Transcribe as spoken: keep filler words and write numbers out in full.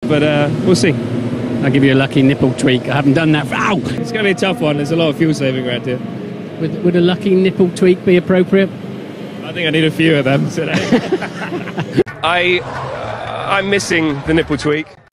but uh, we'll see. I'll give you a lucky nipple tweak. I haven't done that for... Ow! It's going to be a tough one. There's a lot of fuel saving around here. Would, would a lucky nipple tweak be appropriate? I think I need a few of them today. I, uh, I'm missing the nipple tweak.